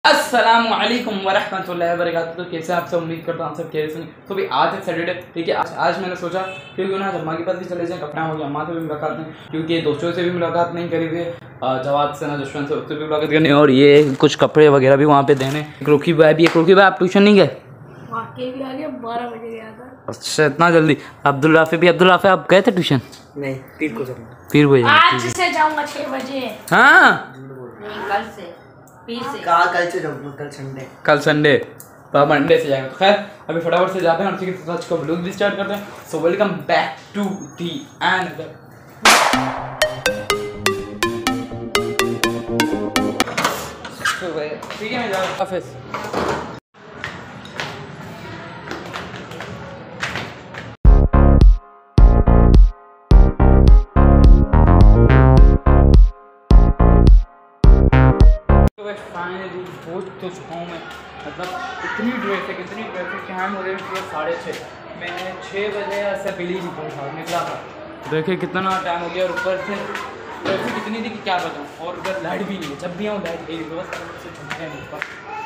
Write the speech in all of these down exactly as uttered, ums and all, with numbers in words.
अस्सलामुअलैकुम वरहमतुल्लाहि वबरकातुहू। तो कैसे आप सब, उम्मीद करता हूँ सब कैसे। तो भाई आज है सैटरडे, ठीक है। आज आज मैंने सोचा क्योंकि ना अम्मा के पास भी चले जाएँ, कपड़ा हो गया, अम्मा से भी मुलाकात नहीं, क्योंकि दोस्तों से भी मुलाकात नहीं करी हुई, जवाब से ना दुश्मन से, उससे भी मुलाकात करनी, और ये कुछ कपड़े वगैरह भी वहाँ पे देने। रोकी भाई भी, रोकी भाई आप ट्यूशन नहीं गए? बारह बजे गया था। अच्छा इतना जल्दी। अब्दुल राफे भी, अब्दुल राफे आप गए थे ट्यूशन? नहीं, पीर को जाऊंगा। पीर को आज से जाऊंगा छह बजे। हाँ कल से पीर से कल कल से जाऊंगा, कल संडे कल संडे तो मंडे से जाएंगे। तो खैर अभी फटाफट से जाते हैं और ठीक है आज का व्लॉग भी स्टार्ट करते हैं। So welcome back to the end ठीक है। मैं जा रहा हूँ ऑफिस। फाइनली पहुँच तो चुका हूँ मैं। मतलब इतनी ट्रैफिक इतनी ट्रैफिक कि हम हो रहे हैं साढ़े छः, मैं छः बजे ऐसा बिली नहीं पहुँचा निकला था। देखिए कितना टाइम हो गया, और ऊपर से ट्रैफिक इतनी थी कि क्या बताऊँ, और उधर लाइट भी नहीं है। जब भी आऊँ लाइट गई तो बस से चलते हैं ऊपर।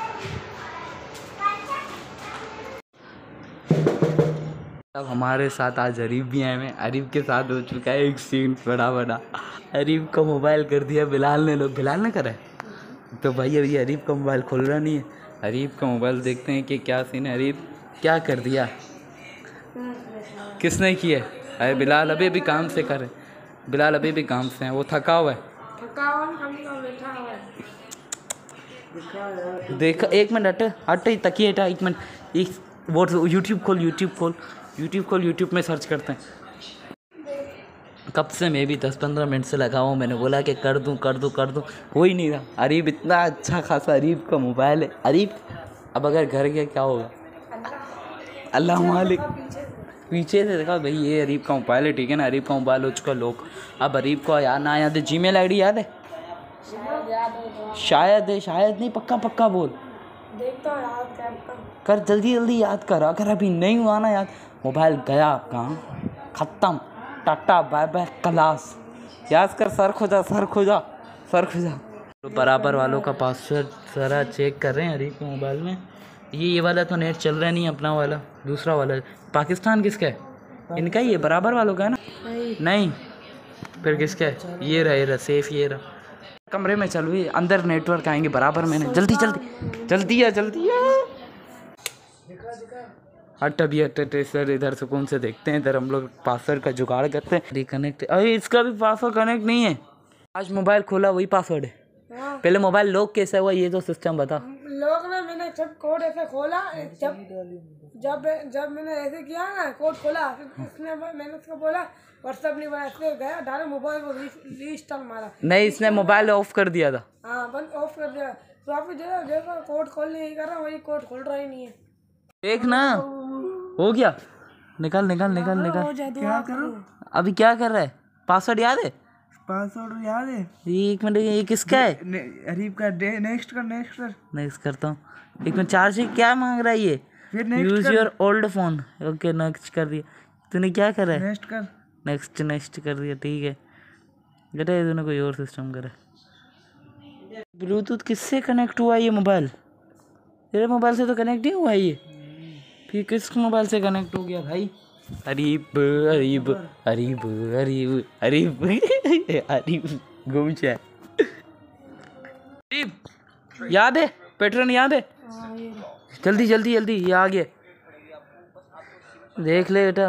अब हमारे साथ आज अरीब भी आए हैं। अरीब के साथ हो चुका है एक सीन बड़ा बड़ा। अरीब का मोबाइल कर दिया बिलाल ने, लोग बिलाल ने करा है। तो भाई अभी अरीब का मोबाइल खोल रहा नहीं है। अरीब का मोबाइल देखते हैं कि क्या सीन है। अरीब क्या कर दिया, किसने किया? अरे बिलाल अभी अभी काम से करे, बिलाल अभी भी काम से है, वो थका हुआ है। देखा एक मिनट हट हट तकिए हटा एक मिनट। एक वो यूट्यूब खोल यूट्यूब खोल यूट्यूब खोल यूट्यूब में सर्च करते हैं। कब से मैं भी दस पंद्रह मिनट से लगा हुआ, मैंने बोला कि कर दूं कर दूं कर दूं, हो ही नहीं रहा। अरीब इतना अच्छा खासा अरीब का मोबाइल है। अरीब अब अगर घर गया क्या होगा, अल्लाह मालिक। पीछे से देखा भाई, ये अरीब का मोबाइल है, ठीक है ना। अरीब का मोबाइल हो चुका लोग। अब अरीब को याद ना याद है, जी मेल आई डी याद है? शायद है, शायद नहीं, पक्का पक्का बोल। कर जल्दी जल्दी याद कर, अगर अभी नहीं हुआ ना याद, मोबाइल गया कहाँ, ख़त्म, टाटा बाय बाय क्लास। याद कर, सर खोजा सर खोजा सर खोजा। तो बराबर वालों का पासवर्ड सारा चेक कर रहे हैं अरीब के मोबाइल में। ये ये वाला तो नेट चल रहा नहीं, अपना वाला दूसरा वाला। पाकिस्तान किसका है? इनका ही है, बराबर वालों का है ना? नहीं, नहीं। फिर किसका है? ये रहा ये रहा सेफ, ये रहा। कमरे में चल, भी अंदर नेटवर्क आएंगे बराबर। मैंने जल्दी जल्दी जल्दी है जल्दी है हट अभी हट सर, इधर सुकून से देखते हैं। इधर हम लोग पासवर्ड का जुगाड़ करते हैं। रिकनेक्ट, अरे इसका भी पासवर्ड कनेक्ट नहीं है। आज मोबाइल खोला वही पासवर्ड है। हाँ। पहले मोबाइल लॉक कैसे हुआ ये तो सिस्टम बता। लॉक ना, मैंने जब कोड ऐसे खोला, जब जब जब मैंने ऐसे किया ना, कोड खोला, इसने मैंने उसको बोला व्हाट्सएप नहीं बना, इसने गया डायरेक्ट मोबाइल को रीस्टार्ट मारा। नहीं, इसने मोबाइल ऑफ कर दिया था। हाँ बंद ऑफ कर दिया। तो आप देखो कोड खोलने नहीं कर रहा, वही कोड खोल रहा ही नहीं है। देख ना, हो गया। निकल निकल निकल निकल। क्या करूं अभी, क्या कर रहा है? पासवर्ड याद है? पासवर्ड याद है। एक मिनट, ये किसका है? अरीब का। नेक्स्ट कर नेक्स्ट कर नेक्स्ट करता हूँ। एक मिनट, चार्ज क्या मांग रहा है ये? Use your old phone. Okay next कर दिया। तूने क्या करा है? नेक्स्ट कर। नेक्स्ट नेक्स्ट कर दिया, ठीक है बेटा। तूने कोई और सिस्टम करा। ब्लूटूथ किससे कनेक्ट हुआ ये मोबाइल? तेरे मोबाइल से तो कनेक्ट नहीं हुआ ये, फिर किस मोबाइल से कनेक्ट हो गया भाई? अरीब अरीब अरीब अरीब अरीब अरीब घूम जाए। अरीब याद है? पैटर्न याद है? जल्दी जल्दी जल्दी, ये आ गया, देख ले बेटा।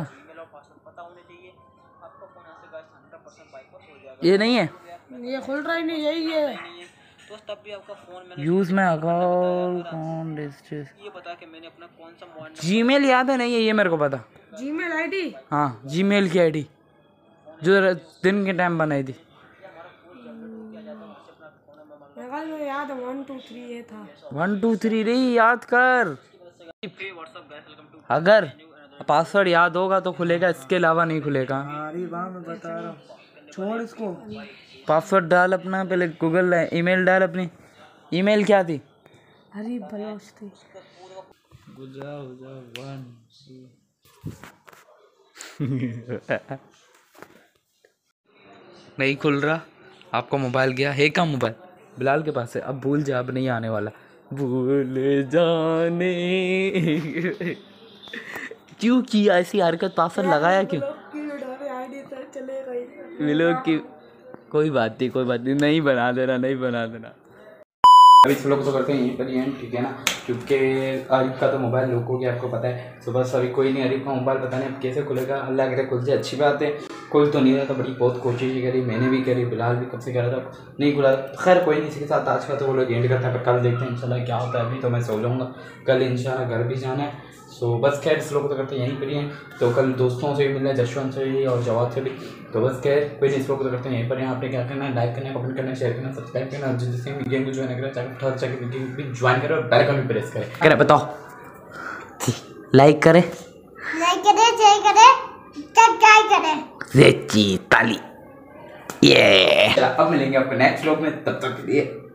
ये नहीं है, ये खुल रहा ही नहीं, यही है। तो तब भी आपका फोन मैंने यूज में अकाउंट कौन ये बता कि मैंने अपना कौन सा मोबाइल जीमेल याद है? नहीं है ये मेरे को पता। Gmail ID? हाँ जीमेल की आईडी जो दिन के टाइम बनाई थी। मेरे याद है वन टू थ्री ये था। वन टू थ्री रही, याद कर। अगर पासवर्ड याद होगा तो खुलेगा, इसके अलावा नहीं खुलेगा। अरे वाह, मैं बता रहा हूँ, छोड़ इसको। पासवर्ड डाल अपना, पहले गूगल ईमेल डाल अपनी। ईमेल क्या थी? अरे बलोच थी। नहीं खुल रहा। आपका मोबाइल गया है? का मोबाइल बिलाल के पास है, अब भूल जा, अब नहीं आने वाला। भूल जाने क्यों किया ऐसी हरकत, पासवर्ड लगाया क्यों? मिलो कि कोई बात नहीं, कोई बात नहीं, नहीं बना देना, नहीं बना देना। अभी सब लोग तो करते हैं यहीं पर ही हैं, ठीक है ना, क्योंकि आरिफ का तो मोबाइल लॉक हो गया, आपको पता है। तो बस अभी कोई नहीं, आरिफ का मोबाइल पता नहीं अब कैसे खुलेगा, अल्लाह करे खुल जाए, अच्छी बात है। खुल तो नहीं रहा था, बड़ी बहुत कोशिश ही करी, मैंने भी करी, बिलाल भी कब से कह रहा था, नहीं खुला। खैर कोई नहीं, इसके साथ आज का तो वो लोग एंड करता है, पर कल देखते हैं इंशाल्लाह क्या होता है। अभी तो मैं सो जाऊँगा, कल इंशाल्लाह घर भी जाना है। सो बस खैर इस लोग तो करते यहीं पर ही हैं, तो कल दोस्तों से भी मिलना है, जशवंत से भी और जवाब से भी। तो बस खैर कोई नहीं, इस लोग तो करते हैं यहीं पर। यहाँ पे क्या करना है, लाइक करना है, कमेंट करना है, शेयर करना, सब्सक्राइब करना, और जिससे भी गेम को ज्वाइन करें चाहे चाहे भी ज्वाइन करें और बेल आइकन भी प्रेस करें। करे बताओ, लाइक करें, लाइक करें, शेयर करें, सब्सक्राइब करें, रेची ताली। ये अब मिलेंगे आपको नेक्स्ट व्लॉग में, तब तक के लिए